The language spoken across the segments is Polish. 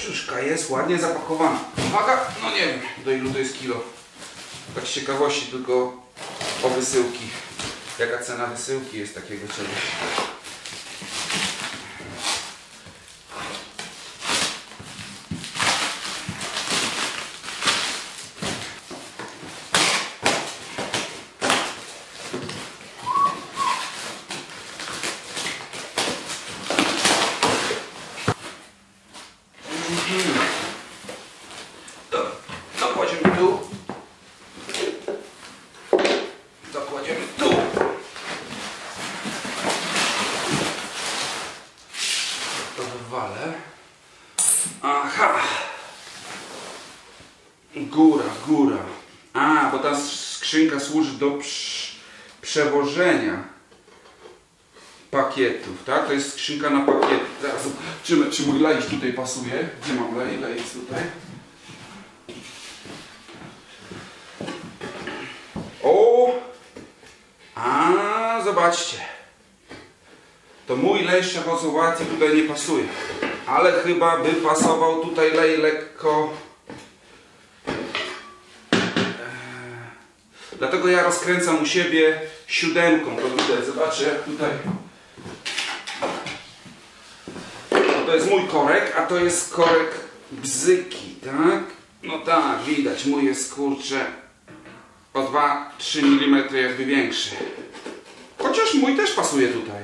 Kaczuszka jest ładnie zapakowana. Uwaga, no nie wiem do ilu to jest kilo. Tak z ciekawości tylko o wysyłki. Jaka cena wysyłki jest takiego czegoś. To kładziemy tu. To kładziemy tu. To wywalę. Aha. Góra. A, bo ta skrzynka służy do przewożenia pakietów, tak? To jest skrzynka na pakiety. Zaraz zobaczymy, czy mój lejś tutaj pasuje. Gdzie mam lej? Lej jest tutaj. O! A, zobaczcie. To mój lej z Czechosłowacji tutaj nie pasuje. Ale chyba by pasował tutaj lej lekko. Dlatego ja rozkręcam u siebie 7. To widać, zobaczcie jak tutaj. To jest mój korek, a to jest korek Bzyki, tak? No tak, widać, mój jest kurczę o 2-3 mm jakby większy. Chociaż mój też pasuje tutaj.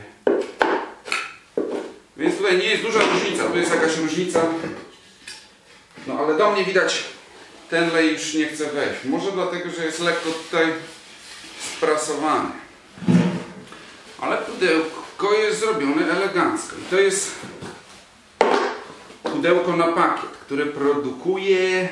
Więc tutaj nie jest duża różnica, tu jest jakaś różnica. No ale do mnie widać, ten lej już nie chce wejść. Może dlatego, że jest lekko tutaj sprasowany. Ale pudełko jest zrobione elegancko. I to jest pudełko na pakiet, które produkuje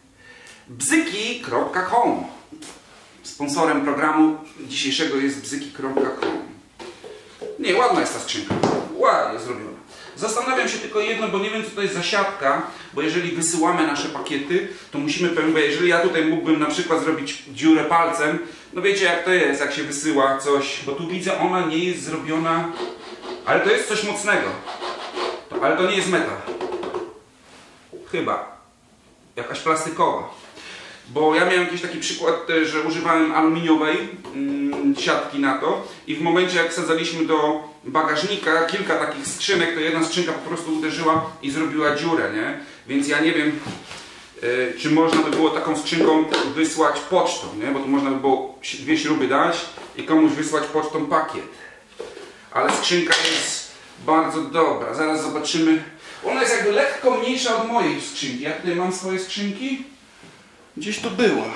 bzyki.com. Sponsorem programu dzisiejszego jest bzyki.com. Nie, ładna jest ta skrzynka. Ładnie zrobiona. Zastanawiam się tylko jedno, bo nie wiem co to jest za siatka, bo jeżeli wysyłamy nasze pakiety, to musimy bo jeżeli ja tutaj mógłbym na przykład zrobić dziurę palcem, no wiecie jak to jest, jak się wysyła coś, bo tu widzę ona nie jest zrobiona, ale to jest coś mocnego. Ale to nie jest metal. Chyba. Jakaś plastikowa. Bo ja miałem jakiś taki przykład, że używałem aluminiowej siatki na to i w momencie jak wsadzaliśmy do bagażnika kilka takich skrzynek, to jedna skrzynka po prostu uderzyła i zrobiła dziurę, nie? Więc ja nie wiem, czy można by było taką skrzynką wysłać pocztą, nie? Bo tu można by było 2 śruby dać i komuś wysłać pocztą pakiet. Ale skrzynka jest bardzo dobra. Zaraz zobaczymy. Ona jest jakby lekko mniejsza od mojej skrzynki. Ja tutaj mam swoje skrzynki. Gdzieś to była.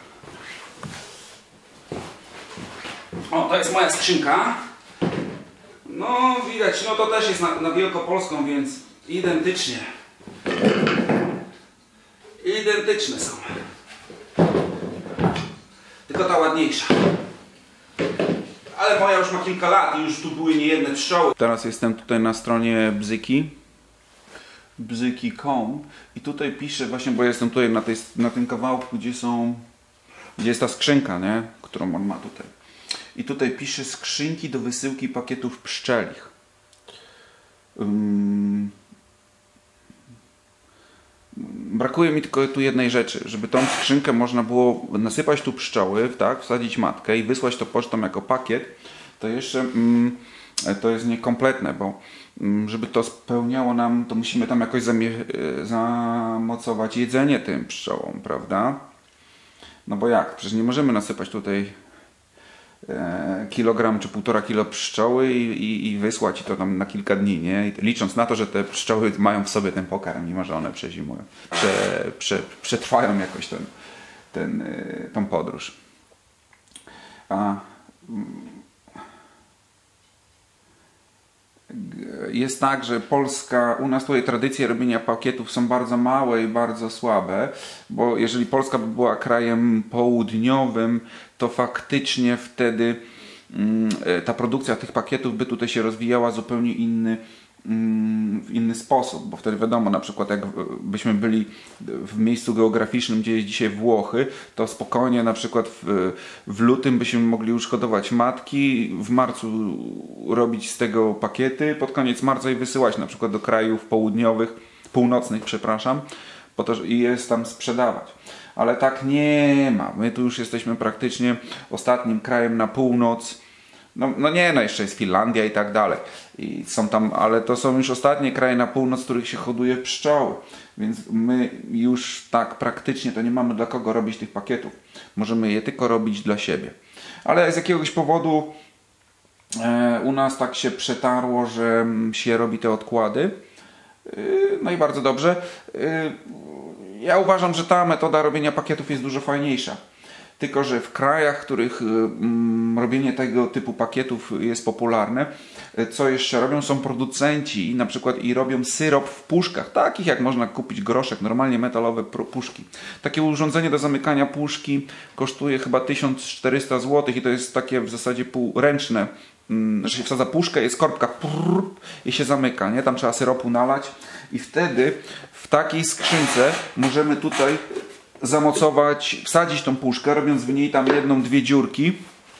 O, to jest moja skrzynka. No, widać, no to też jest na wielkopolską, więc identycznie. Identyczne są. Tylko ta ładniejsza. Ale moja już ma kilka lat i już tu były niejedne pszczoły. Teraz jestem tutaj na stronie Bzyki. Bzyki.com i tutaj piszę właśnie, bo jestem tutaj na tym kawałku, gdzie jest ta skrzynka, nie? Którą on ma tutaj. I tutaj pisze skrzynki do wysyłki pakietów pszczelich. Brakuje mi tylko tu jednej rzeczy, żeby tą skrzynkę można było nasypać tu pszczoły, tak? Wsadzić matkę i wysłać to pocztą jako pakiet, to jeszcze to jest niekompletne, bo żeby to spełniało nam, to musimy tam jakoś zamocować jedzenie tym pszczołom, prawda? No bo jak? Przecież nie możemy nasypać tutaj kilogram czy 1,5 kilo pszczoły i wysłać to tam na kilka dni, nie? Licząc na to, że te pszczoły mają w sobie ten pokarm, mimo że one przezimują, przetrwają jakoś tą podróż. Jest tak, że Polska, u nas tutaj tradycje robienia pakietów są bardzo małe i bardzo słabe, bo jeżeli Polska by była krajem południowym, to faktycznie wtedy ta produkcja tych pakietów by tutaj się rozwijała zupełnie w inny sposób, bo wtedy wiadomo, na przykład jak byśmy byli w miejscu geograficznym, gdzie jest dzisiaj Włochy, to spokojnie na przykład w lutym byśmy mogli już hodować matki, w marcu robić z tego pakiety, pod koniec marca i wysyłać na przykład do krajów południowych północnych, przepraszam, po to, i jest tam sprzedawać. Ale tak nie ma. My tu już jesteśmy praktycznie ostatnim krajem na północ. No nie, no jeszcze jest Finlandia i tak dalej. I są tam, ale to są już ostatnie kraje na północ, w których się hoduje pszczoły. Więc my już tak praktycznie to nie mamy dla kogo robić tych pakietów. Możemy je tylko robić dla siebie. Ale z jakiegoś powodu u nas tak się przetarło, że się robi te odkłady. No i bardzo dobrze. Ja uważam, że ta metoda robienia pakietów jest dużo fajniejsza. Tylko że w krajach, w których robienie tego typu pakietów jest popularne, co jeszcze robią, są producenci i na przykład robią syrop w puszkach, takich jak można kupić groszek, normalnie metalowe puszki. Takie urządzenie do zamykania puszki kosztuje chyba 1400 zł i to jest takie w zasadzie półręczne. Że się wsadza puszkę, jest korbka i się zamyka, nie? Tam trzeba syropu nalać i wtedy w takiej skrzynce możemy tutaj zamocować, wsadzić tą puszkę, robiąc w niej tam jedną, dwie dziurki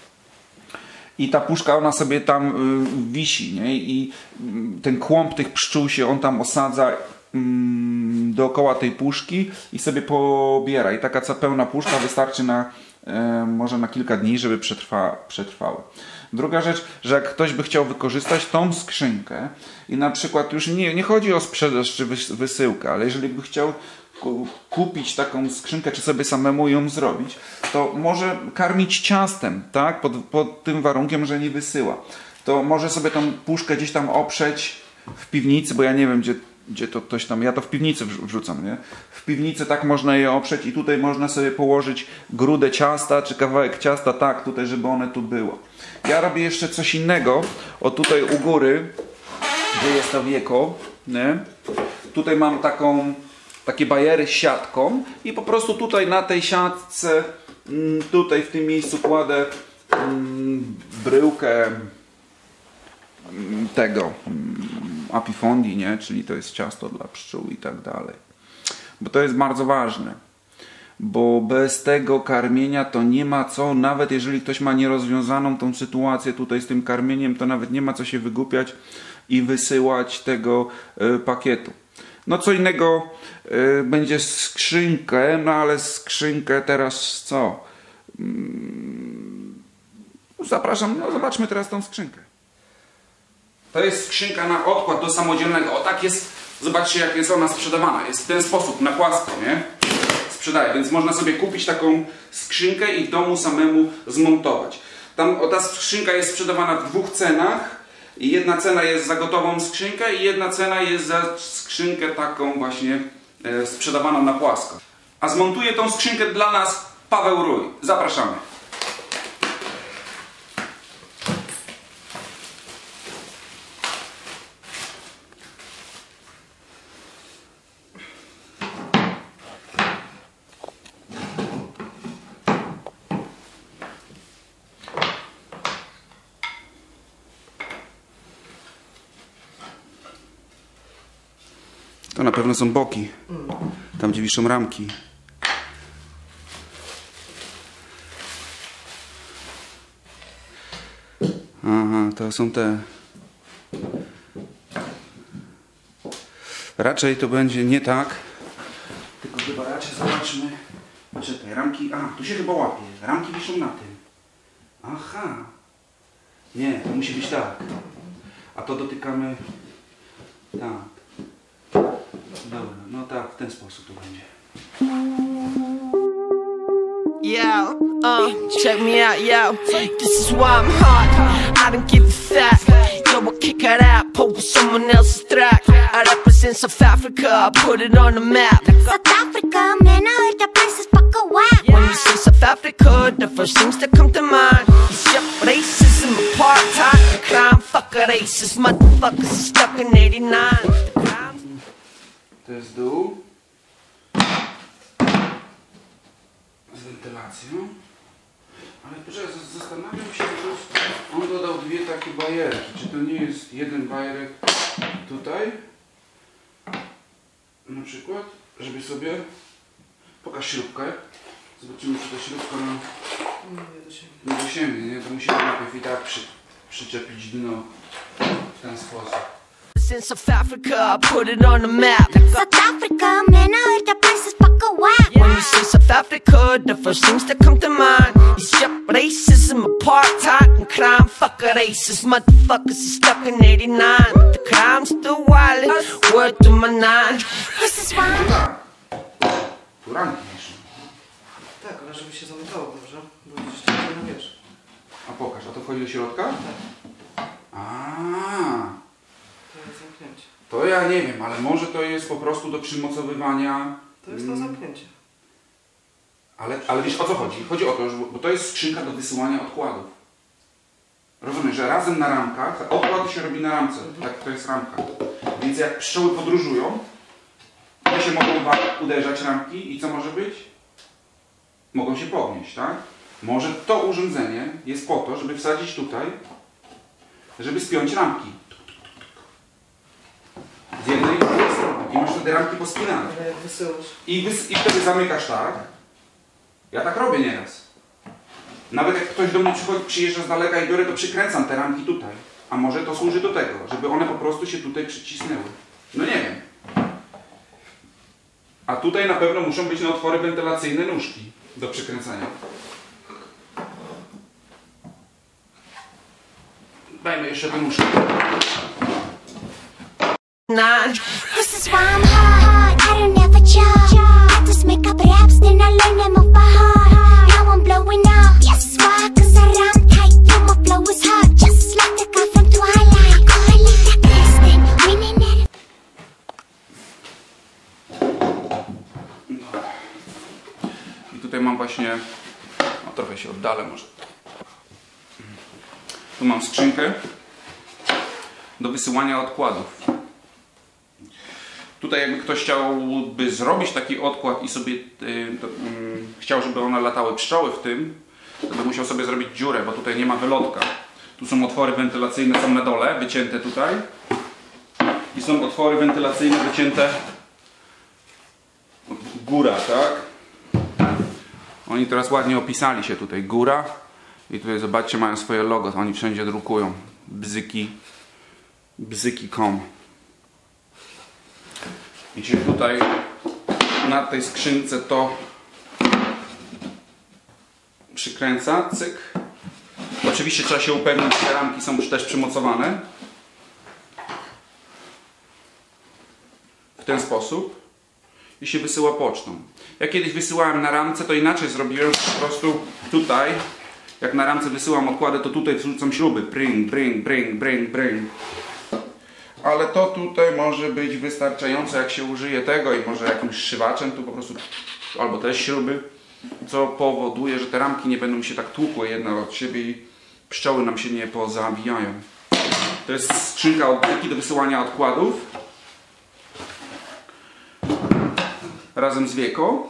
i ta puszka, ona sobie tam wisi, nie? I ten kłąb tych pszczół się on tam osadza dookoła tej puszki i sobie pobiera i taka pełna puszka wystarczy na może na kilka dni, żeby przetrwały. Druga rzecz, że jak ktoś by chciał wykorzystać tą skrzynkę i na przykład już nie chodzi o sprzedaż czy wysyłkę, ale jeżeli by chciał kupić taką skrzynkę, czy sobie samemu ją zrobić, to może karmić ciastem, tak? Pod tym warunkiem, że nie wysyła. To może sobie tą puszkę gdzieś tam oprzeć w piwnicy, bo ja nie wiem, gdzie to ktoś tam, ja to w piwnicy wrzucam, nie? W piwnicy tak można je oprzeć i tutaj można sobie położyć grudę ciasta, czy kawałek ciasta, tak, tutaj, żeby one tu było. Ja robię jeszcze coś innego, o tutaj u góry, gdzie jest to wieko, nie? Tutaj mam takie bajery z siatką i po prostu tutaj na tej siatce, tutaj w tym miejscu kładę bryłkę tego apifondi, nie? Czyli to jest ciasto dla pszczół i tak dalej. Bo to jest bardzo ważne. Bo bez tego karmienia to nie ma co, nawet jeżeli ktoś ma nierozwiązaną tą sytuację tutaj z tym karmieniem, to nawet nie ma co się wygłupiać i wysyłać tego pakietu. No co innego będzie skrzynkę, no ale skrzynkę teraz co? Zapraszam, no zobaczmy teraz tą skrzynkę. To jest skrzynka na odkład do samodzielnego. O tak jest, zobaczcie jak jest ona sprzedawana. Jest w ten sposób, na płasko, nie? Sprzedaje, więc można sobie kupić taką skrzynkę i w domu samemu zmontować. Ta skrzynka jest sprzedawana w dwóch cenach. I jedna cena jest za gotową skrzynkę i jedna cena jest za skrzynkę taką właśnie sprzedawaną na płasko. A zmontuje tą skrzynkę dla nas Paweł Rój. Zapraszamy. To na pewno są boki. Tam gdzie wiszą ramki. Aha, to są te. Raczej to będzie nie tak. Tylko chyba raczej zobaczmy. Poczekaj, ramki. A, tu się chyba łapie. Ramki wiszą na tym. Aha. Nie, to musi być tak. A to dotykamy. Tak. Dobra, no tak, w ten sposób to będzie. Yo, check me out, yo. This is why I'm hot. I don't give a fuck. Yo, I'll kick it out, pull with someone else's track. I represent South Africa, I put it on the map. South Africa, man, I heard the place is fucking whack. When you say South Africa, the first things that come to mind is yep, racism, apartheid, crime, fuck a racist, motherfuckers are stuck in 89. To jest dół. Z wentylacją. Ale proszę, zastanawiam się, że on dodał dwie takie bajerki. Czy to nie jest jeden bajerek tutaj? Na przykład, żeby sobie... Pokaż śrubkę. Zobaczymy, czy ta śrubka ma... Nie do siebie, nie? To musimy najpierw i tak przyczepić dno w ten sposób. represent South Africa, I put it on the map. South Africa, man, I heard the place is fucking whack. When you say South Africa, the first things that come to mind is yep, racism, apartheid, and crime. Fuck a racist, motherfuckers is stuck in 89. The crime's still wild, word to my nine. This is why. Tu ramki jeszcze. Tak, ale żeby się zamykało dobrze, bo gdzieś nie wiesz. A pokaż, a to wchodzi do środka? A, To jest zamknięcie. to ja nie wiem, ale może to jest po prostu do przymocowywania. To jest to zamknięcie. Ale wiesz o co chodzi? Chodzi o to, że, bo to jest skrzynka do wysyłania odkładów. Rozumiesz, że razem na ramkach, odkład się robi na ramce, tak to jest ramka. Więc jak pszczoły podróżują, to się mogą uderzać ramki i co może być? Mogą się podnieść, tak? Może to urządzenie jest po to, żeby wsadzić tutaj, żeby spiąć ramki. Z jednej i drugiej strony. I masz wtedy ramki pospinane. Ale jak wysyłasz... I wtedy zamykasz tak. Ja tak robię nieraz. Nawet jak ktoś do mnie przyjeżdża z daleka i biorę, to przykręcam te ramki tutaj. A może to służy do tego, żeby one po prostu się tutaj przycisnęły. No nie wiem. A tutaj na pewno muszą być na otwory wentylacyjne nóżki do przykręcania. Dajmy jeszcze tę nóżkę. Nine. This is why I'm hard. I don't ever judge. I just make up raps, then I learn them off by heart. Now I'm blowing up. This is why, cause I rhyme tight. Yeah, my flow is hard, just like the guy from Twilight. Call it the Kristen, winning it. I tutaj mam właśnie, no trochę się oddalę może. Tu mam skrzynkę do wysyłania odkładów. Tutaj jakby ktoś chciałby zrobić taki odkład i sobie chciał, żeby one latały pszczoły w tym, to by musiał sobie zrobić dziurę, bo tutaj nie ma wylotka. Tu są otwory wentylacyjne, są na dole, wycięte tutaj. I są otwory wentylacyjne wycięte góra, tak? Oni teraz ładnie opisali się tutaj. Góra. I tutaj zobaczcie, mają swoje logo. Oni wszędzie drukują. Bzyki.com. I się tutaj na tej skrzynce to przykręca. Cyk. Oczywiście trzeba się upewnić, że te ramki są też przymocowane. W ten sposób. I się wysyła pocztą. Ja kiedyś wysyłałem na ramce, to inaczej zrobiłem, po prostu tutaj, jak na ramce wysyłam odkłady, to tutaj wrzucam śruby. Bring, bring, bring, bring, bring. Ale to tutaj może być wystarczające, jak się użyje tego i może jakimś szywaczem tu po prostu, albo też śruby, co powoduje, że te ramki nie będą się tak tłukły jedna od siebie i pszczoły nam się nie pozabijają. To jest skrzynka od bzyki do wysyłania odkładów. Razem z wieką.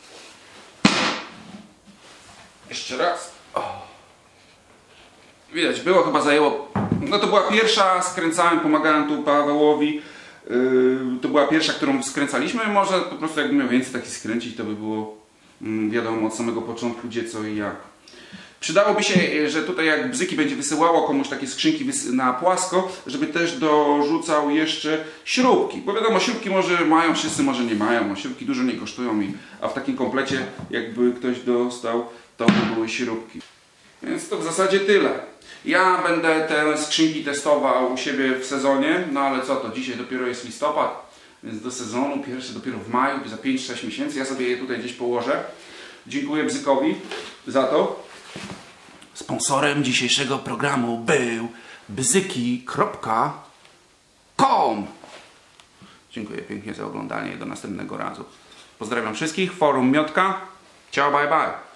Jeszcze raz. O. Widać, było, chyba zajęło. No to była pierwsza, skręcałem, pomagałem tu Pawełowi. To była pierwsza, którą skręcaliśmy. Może po prostu jakbym miał więcej takich skręcić, to by było wiadomo od samego początku gdzie, co i jak. Przydałoby się, że tutaj jak bzyki będzie wysyłało komuś takie skrzynki na płasko, żeby też dorzucał jeszcze śrubki. Bo wiadomo, śrubki może mają wszyscy, może nie mają. Śrubki dużo nie kosztują, a w takim komplecie jakby ktoś dostał, to by były śrubki. Więc to w zasadzie tyle. Ja będę te skrzynki testował u siebie w sezonie, no ale co to, dzisiaj dopiero jest listopad, więc do sezonu, pierwszy dopiero w maju, za 5-6 miesięcy. Ja sobie je tutaj gdzieś położę. Dziękuję Bzykowi za to. Sponsorem dzisiejszego programu był bzyki.com. Dziękuję pięknie za oglądanie i do następnego razu. Pozdrawiam wszystkich, Forum Miotka. Ciao, bye bye.